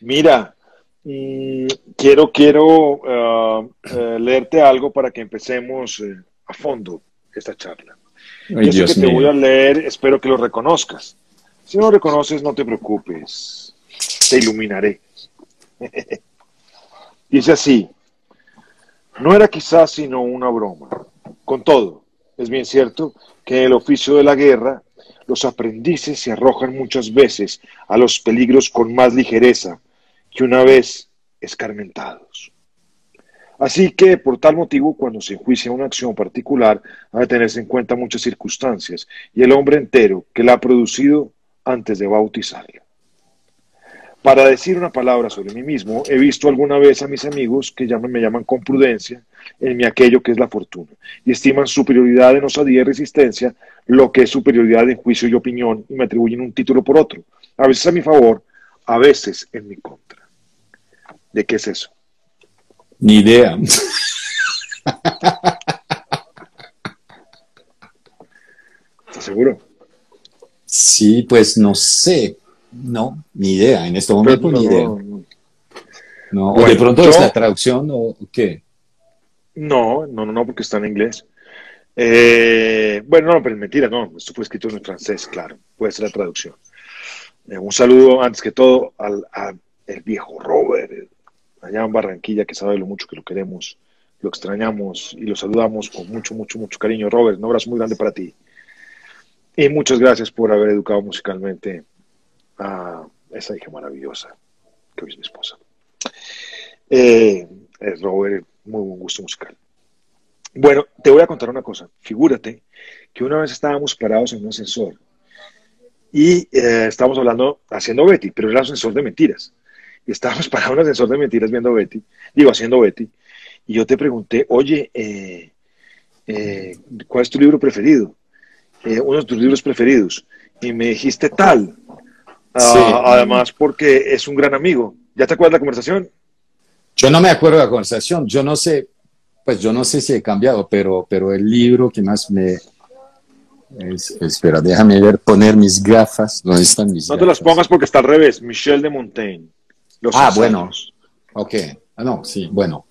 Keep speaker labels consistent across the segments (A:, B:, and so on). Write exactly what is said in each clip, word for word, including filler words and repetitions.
A: Mira, mm, quiero, quiero ah, eh, leerte algo para que empecemos eh, a fondo esta charla. Y
B: Ay,
A: eso que
B: Dios
A: te voy
B: mío.
A: a leer, espero que lo reconozcas. Si no lo reconoces, no te preocupes, te iluminaré. Dice así, no era quizás sino una broma. Con todo, es bien cierto que en el oficio de la guerra, los aprendices se arrojan muchas veces a los peligros con más ligereza que una vez escarmentados. Así que, por tal motivo, cuando se enjuicia una acción particular, ha de tenerse en cuenta muchas circunstancias y el hombre entero que la ha producido antes de bautizarla. Para decir una palabra sobre mí mismo, he visto alguna vez a mis amigos que llaman, me llaman con prudencia en mi aquello que es la fortuna, y estiman superioridad en osadía y resistencia, lo que es superioridad en juicio y opinión, y me atribuyen un título por otro, a veces a mi favor, a veces en mi contra. ¿De qué es eso?
B: Ni idea.
A: ¿Estás seguro?
B: Sí, pues no sé. No, ni idea. En este
A: Pero
B: momento
A: no,
B: ni idea.
A: no, no.
B: No, o de
A: Bueno,
B: pronto es la
A: yo
B: traducción o qué.
A: no, no, no, no, porque está en inglés. Eh, bueno, no, pero mentira, no, esto fue escrito en francés, claro, puede ser la traducción. Eh, un saludo antes que todo al, al el viejo Robert, eh, allá en Barranquilla, que sabe lo mucho que lo queremos, lo extrañamos y lo saludamos con mucho, mucho, mucho cariño. Robert, un abrazo muy grande para ti. Y muchas gracias por haber educado musicalmente a esa hija maravillosa que hoy es mi esposa. Eh, es Robert, muy buen gusto musical. Bueno, te voy a contar una cosa. Figúrate que una vez estábamos parados en un ascensor y eh, estábamos hablando, haciendo Betty, pero era un ascensor de mentiras. Y estábamos parados en un ascensor de mentiras viendo Betty, digo, haciendo Betty, y yo te pregunté, oye, eh, eh, ¿cuál es tu libro preferido? Eh, uno de tus libros preferidos. Y me dijiste tal,
B: Sí,
A: uh, además porque es un gran amigo. ¿Ya te acuerdas de la conversación?
B: yo no me acuerdo de la conversación. Yo no sé, pues yo no sé si he cambiado, pero, pero el libro que más me... Es, espera, déjame ver, poner mis gafas. ¿Dónde están mis
A: No te las
B: gafas?
A: pongas porque está al revés. Michel de Montaigne, Los
B: Ah, bueno,
A: ensayos.
B: ok. Ah, no, sí, bueno.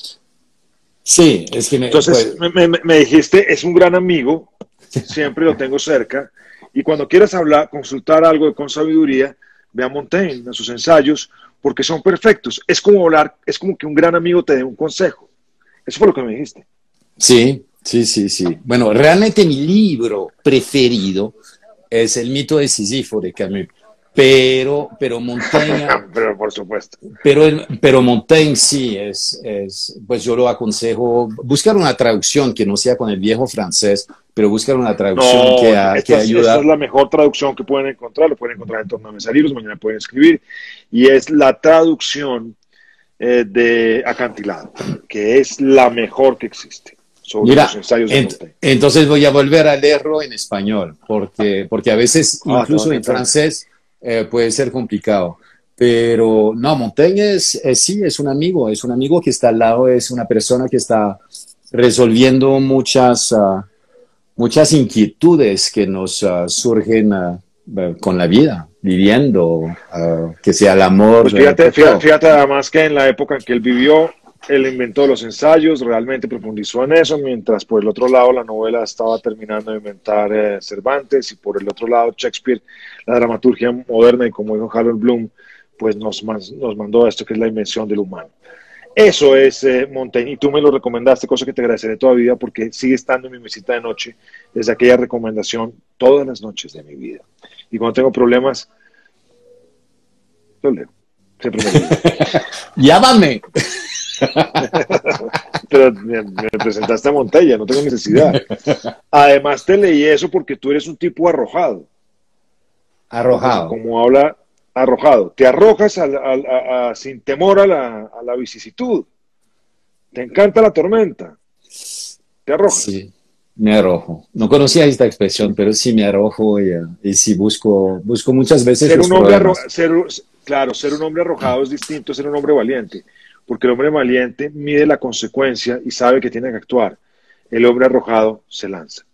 B: Sí, es que me,
A: Entonces
B: pues,
A: me, me, me dijiste, es un gran amigo, siempre lo tengo cerca, y cuando quieras hablar, consultar algo con sabiduría, ve a Montaigne, a sus ensayos, porque son perfectos. Es como hablar, es como que un gran amigo te dé un consejo. Eso fue lo que me dijiste.
B: sí, sí, sí, sí. Bueno, realmente mi libro preferido es El mito de Sísifo de Camus, pero, pero Montaigne,
A: Pero por supuesto.
B: pero, pero Montaigne sí es, es, pues yo lo aconsejo buscar una traducción que no sea con el viejo francés, pero buscar una traducción
A: No,
B: que, a- que
A: esta es, esta es
B: ayuda.
A: la mejor traducción que pueden encontrar, lo pueden encontrar en torno a Mesa Libros, mañana pueden escribir, y es la traducción eh, de Acantilado, que es la mejor que existe sobre los
B: Mira,
A: ensayos de
B: ent-
A: Montaigne.
B: entonces voy a volver a leerlo en español, porque, porque a veces
A: Ah, te va a
B: incluso en
A: encantar.
B: francés eh, puede ser complicado. Pero no, Montaigne es, es- sí, es un amigo, es un amigo que está al lado, es una persona que está resolviendo muchas, ah, muchas inquietudes que nos ah, surgen ah, eh, con la vida, viviendo, ah, que sea el amor,
A: Pues
B: eh,
A: fíjate,
B: pues
A: fíjate,
B: todo.
A: fíjate además que en la época en que él vivió, él inventó los ensayos, realmente profundizó en eso, mientras por el otro lado la novela estaba terminando de inventar eh, Cervantes y por el otro lado Shakespeare, la dramaturgia moderna y como dijo Harold Bloom, pues nos, nos mandó esto que es la invención del humano. Eso es eh, Montaigne y tú me lo recomendaste, cosa que te agradeceré toda vida porque sigue estando en mi mesita de noche desde aquella recomendación todas las noches de mi vida. Y cuando tengo problemas, lo leo. Siempre me he leído.
B: Llámame.
A: Pero me, me presentaste a Montella, no tengo necesidad. Además te leí eso porque tú eres un tipo arrojado, porque
B: Arrojado.
A: como habla arrojado, te arrojas a, a, a, a, sin temor a la, a la vicisitud, te encanta la tormenta, te arrojas.
B: Sí, me arrojo. No conocía esta expresión,
A: Sí.
B: pero sí me arrojo y, eh, y sí busco, busco muchas veces
A: Ser
B: los
A: un hombre arro
B: problemas.
A: ser, claro, ser un hombre arrojado es distinto a ser un hombre valiente, porque el hombre valiente mide la consecuencia y sabe que tiene que actuar. El hombre arrojado se lanza.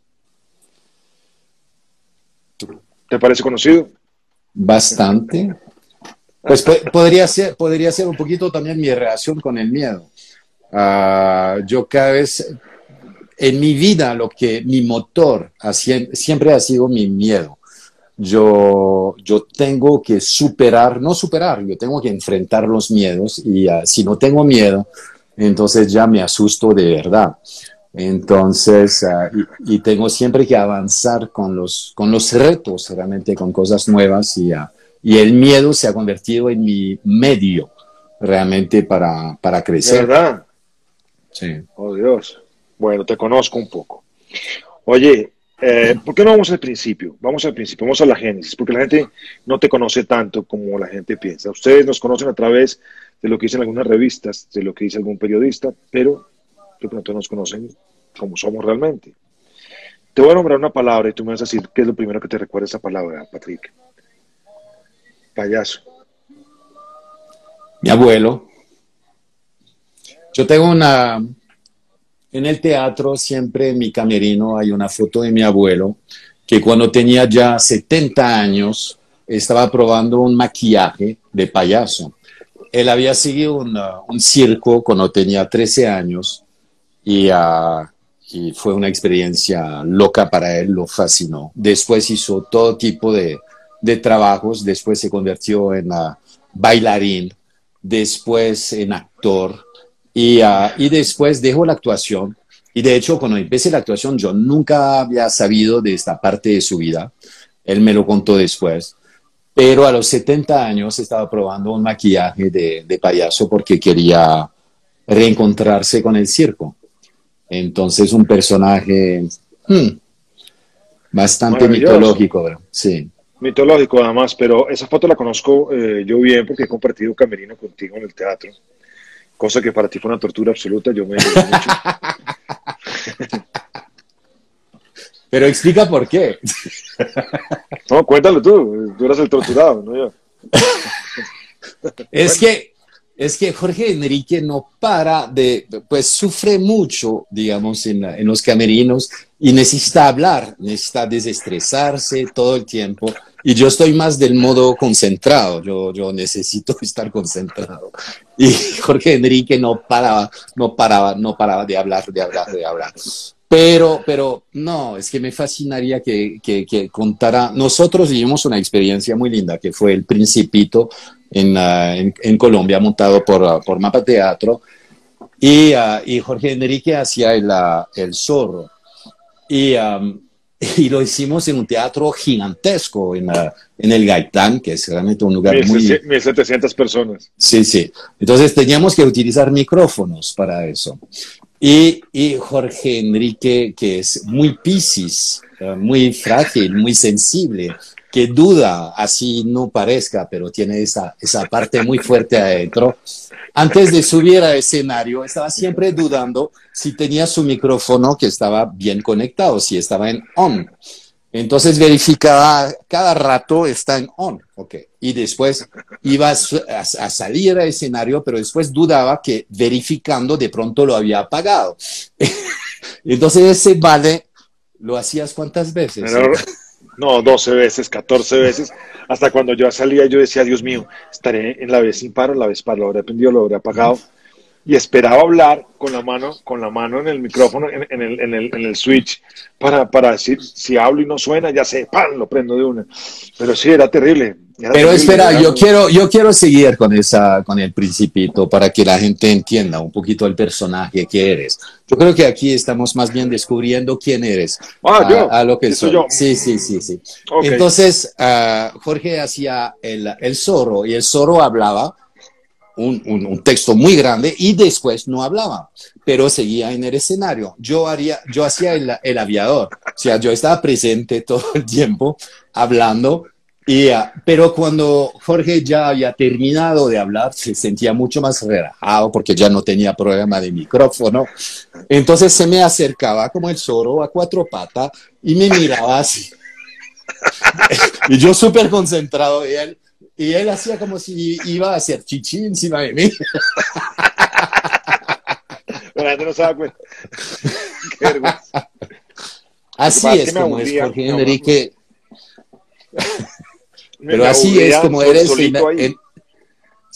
A: ¿Te parece conocido?
B: Bastante. Pues po- podría ser, podría ser un poquito también mi reacción con el miedo. Ah, yo cada vez, en mi vida, lo que mi motor ha siem- siempre ha sido mi miedo. Yo, yo tengo que superar, no superar, yo tengo que enfrentar los miedos y ah, si no tengo miedo, entonces ya me asusto de verdad. Entonces, ah, y, y tengo siempre que avanzar con los, con los retos, realmente con cosas nuevas y, ah, y el miedo se ha convertido en mi medio realmente para, para
A: De
B: crecer.
A: verdad.
B: Sí.
A: Oh, Dios. Bueno, te conozco un poco. Oye, eh, ¿por qué no vamos al principio? Vamos al principio, vamos a la génesis, porque la gente no te conoce tanto como la gente piensa. Ustedes nos conocen a través de lo que dicen algunas revistas, de lo que dice algún periodista, pero de pronto nos conocen como somos realmente. Te voy a nombrar una palabra y tú me vas a decir qué es lo primero que te recuerda esa palabra, Patrick. Payaso.
B: Mi abuelo. Yo tengo una, en el teatro siempre en mi camerino hay una foto de mi abuelo que cuando tenía ya setenta años estaba probando un maquillaje de payaso. Él había seguido una- un circo cuando tenía trece años y, ah, y fue una experiencia loca para él, lo fascinó. Después hizo todo tipo de, de trabajos, después se convirtió en ah, bailarín, después en actor y, ah, y después dejó la actuación. Y de hecho, cuando empecé la actuación, yo nunca había sabido de esta parte de su vida. Él me lo contó después. Pero a los setenta años estaba probando un maquillaje de, de payaso porque quería reencontrarse con el circo. Entonces, un personaje hmm, bastante
A: Maravilloso.
B: mitológico, ¿verdad? Sí.
A: Mitológico además, pero esa foto la conozco eh, yo bien porque he compartido camerino contigo en el teatro, cosa que para ti fue una tortura absoluta, yo me divertí mucho.
B: Pero explica por qué.
A: No, cuéntalo tú, tú eras el torturado, no yo.
B: Es
A: Bueno,
B: que, es que Jorge Enrique no para de, pues sufre mucho, digamos, en, la- en los camerinos y necesita hablar, necesita desestresarse todo el tiempo. Y yo estoy más del modo concentrado, yo, yo necesito estar concentrado. Y Jorge Enrique no paraba, no paraba, no paraba de hablar, de hablar, de hablar. Pero, pero no, es que me fascinaría que, que, que contara. Nosotros vivimos una experiencia muy linda que fue el Principito en, uh, en, en Colombia, montado por, uh, por Mapa Teatro, y, uh, y Jorge Enrique hacía el, uh, el zorro. Y, um, y lo hicimos en un teatro gigantesco, en, uh, en el Gaitán, que es realmente un lugar muy...
A: mil setecientas personas.
B: Sí, sí. Entonces teníamos que utilizar micrófonos para eso. Y, y Jorge Enrique, que es muy piscis, uh, muy frágil, muy sensible, que duda, así no parezca, pero tiene esa, esa parte muy fuerte adentro. Antes de subir al escenario, estaba siempre dudando si tenía su micrófono que estaba bien conectado, si estaba en on. Entonces verificaba cada rato está en on, ok. Y después iba a, a, a salir al escenario, pero después dudaba que verificando de pronto lo había apagado. Entonces ese vale, ¿lo hacías cuántas veces?
A: Pero, no, doce veces, catorce veces, hasta cuando yo salía yo decía, Dios mío, estaré en la vez impar o la vez par, lo habré aprendido, lo habré apagado. Y esperaba hablar con la mano, con la mano en el micrófono, en, en, el, en, el, en el switch, para, para decir, si hablo y no suena, ya sé, ¡pam!, lo prendo de una. Pero sí, era terrible. Era
B: Pero
A: terrible,
B: espera,
A: era
B: yo
A: muy...
B: quiero, yo quiero seguir con esa, con el Principito para que la gente entienda un poquito el personaje que eres. Yo creo que aquí estamos más bien descubriendo quién eres,
A: Ah,
B: a,
A: yo,
B: a lo que
A: ¿quién soy
B: soy.
A: yo?
B: Sí, sí, sí, sí.
A: Ok.
B: Entonces, uh, Jorge hacía el, el zorro y el zorro hablaba un, un, un texto muy grande y después no hablaba, pero seguía en el escenario. Yo, haría, yo hacía el, el aviador, o sea, yo estaba presente todo el tiempo hablando. Y, uh, pero cuando Jorge ya había terminado de hablar, se sentía mucho más relajado porque ya no tenía problema de micrófono. Entonces se me acercaba como el zorro a cuatro patas y me miraba así. Y yo súper concentrado y él, y él hacía como si iba a hacer chichi encima de mí.
A: La gente no se da cuenta. Qué vergüenza.
B: Así
A: Es
B: es
A: que me
B: como es
A: aburría,
B: Jorge
A: me, aburría,
B: Enrique.
A: me,
B: Pero
A: me
B: así es
A: aburría
B: como
A: sol,
B: eres en,
A: solito
B: en,
A: ahí.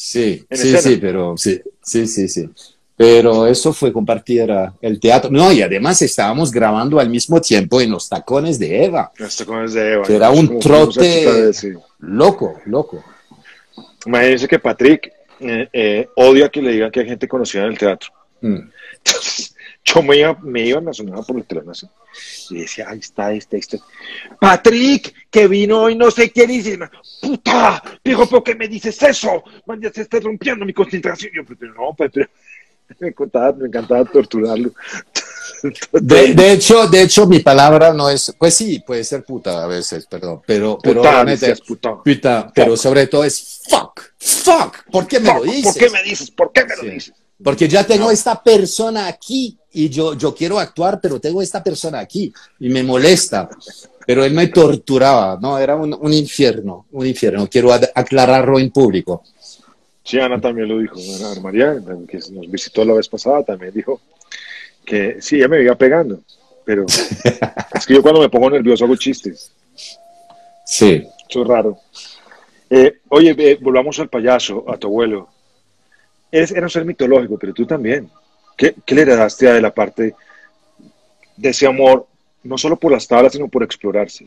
B: Sí,
A: en
B: sí,
A: escena.
B: sí, pero sí, sí, sí, sí. Pero eso fue compartir uh, el teatro. No, y además estábamos grabando al mismo tiempo en los tacones de Eva,
A: Hasta con es de Eva,
B: que era
A: nosotros
B: un
A: como fuimos aquí otra
B: trote
A: vez, sí.
B: loco, loco.
A: Imagínense que Patrick eh, eh, odia que le digan que hay gente conocida en el teatro.
B: Mm.
A: Entonces, yo me iba, me iba, me asomaba por el teléfono así. Y decía, ahí está, este, este. Patrick, que vino hoy no sé qué dice. Puta, dijo, ¿por qué me dices eso? Man, ya se está rompiendo mi concentración. Yo, pero no, pero, pero me, encantaba, me encantaba torturarlo.
B: De, de hecho, de hecho, mi palabra no es, pues sí, puede ser puta a veces, perdón, pero, pero
A: Puta,
B: realmente,
A: decías puta.
B: puta, pero
A: Fuck.
B: sobre todo es fuck, fuck, ¿por qué me lo
A: Fuck, ¿por qué
B: dices?
A: me dices? ¿Por qué me lo
B: Sí.
A: dices?
B: Porque ya tengo
A: No.
B: esta persona aquí y yo, yo quiero actuar, pero tengo esta persona aquí y me molesta. Pero él me torturaba, ¿no? Era un, un infierno, un infierno. Quiero aclararlo en público.
A: Sí, Ana también lo dijo. Ana María, que nos visitó la vez pasada, también dijo que sí, ella me iba pegando, pero es que yo cuando me pongo nervioso hago chistes.
B: Sí.
A: Eso es raro. Eh, oye, eh, volvamos al payaso, a tu abuelo. Eres, era un ser mitológico, pero tú también. ¿Qué, qué le heredaste a de la parte de ese amor, no solo por las tablas, sino por explorarse?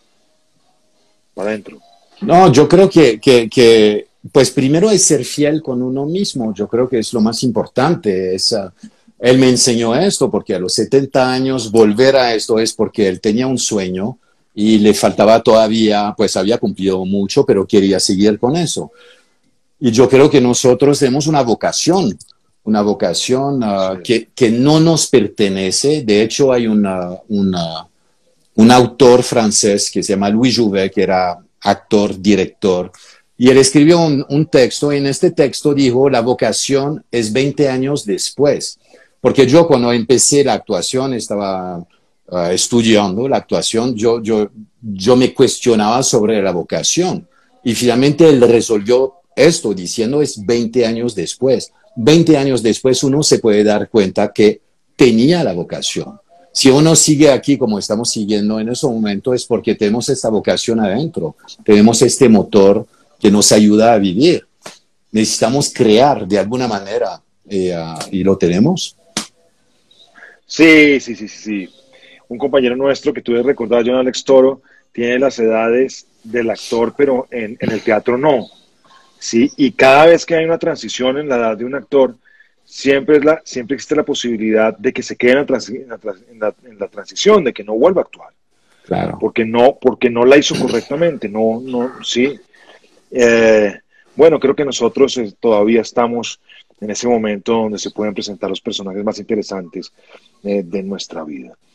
A: Para adentro.
B: No, yo creo que, que, que, pues primero es ser fiel con uno mismo. Yo creo que es lo más importante. Es, uh, él me enseñó esto porque a los setenta años volver a esto es porque él tenía un sueño y le faltaba todavía, pues había cumplido mucho, pero quería seguir con eso. Y yo creo que nosotros tenemos una vocación, una vocación uh,
A: Sí.
B: que, que no nos pertenece. De hecho, hay una, una, un autor francés que se llama Louis Jouvet, que era actor, director, y él escribió un, un texto, y en este texto dijo, la vocación es veinte años después. Porque yo cuando empecé la actuación, estaba uh, estudiando la actuación, yo, yo, yo me cuestionaba sobre la vocación. Y finalmente él resolvió esto diciendo es veinte años después. veinte años después uno se puede dar cuenta que tenía la vocación. Si uno sigue aquí como estamos siguiendo en ese momento es porque tenemos esta vocación adentro, tenemos este motor que nos ayuda a vivir. Necesitamos crear de alguna manera eh, uh, y lo tenemos.
A: Sí, sí, sí, sí, sí. Un compañero nuestro que tú debes recordar, John Alex Toro, tiene las edades del actor, pero en, en el teatro no. Sí, y cada vez que hay una transición en la edad de un actor, siempre, es la, siempre existe la posibilidad de que se quede en la, transi en, la, en, la, en la transición, de que no vuelva a actuar.
B: Claro.
A: Porque no, porque no la hizo correctamente, no, no, sí. Eh, bueno, creo que nosotros eh, todavía estamos en ese momento donde se pueden presentar los personajes más interesantes eh, de nuestra vida.